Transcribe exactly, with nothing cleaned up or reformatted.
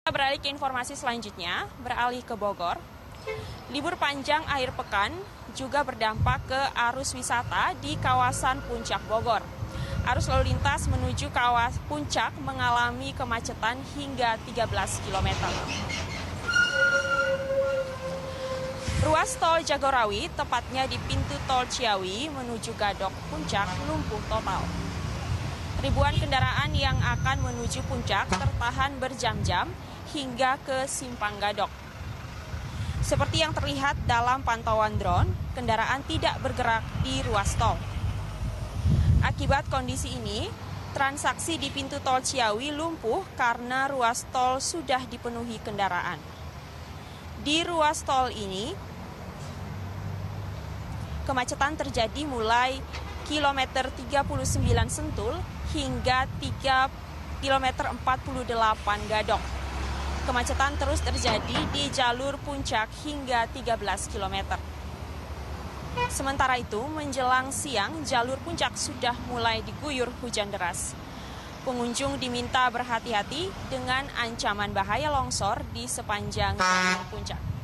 Beralih ke informasi selanjutnya, beralih ke Bogor. Libur panjang akhir pekan juga berdampak ke arus wisata di kawasan Puncak Bogor. Arus lalu lintas menuju kawasan Puncak mengalami kemacetan hingga tiga belas kilometer. Ruas tol Jagorawi, tepatnya di pintu tol Ciawi menuju Gadok Puncak, lumpuh total. Ribuan kendaraan yang akan menuju Puncak tertahan berjam-jam hingga ke Simpang Gadok. Seperti yang terlihat dalam pantauan drone, kendaraan tidak bergerak di ruas tol. Akibat kondisi ini, transaksi di pintu tol Ciawi lumpuh karena ruas tol sudah dipenuhi kendaraan. Di ruas tol ini, kemacetan terjadi mulai kilometer tiga puluh sembilan Sentul hingga tiga kilometer empat puluh delapan Gadok. Kemacetan terus terjadi di jalur Puncak hingga tiga belas kilometer. Sementara itu, menjelang siang, jalur Puncak sudah mulai diguyur hujan deras. Pengunjung diminta berhati-hati dengan ancaman bahaya longsor di sepanjang jalur Puncak.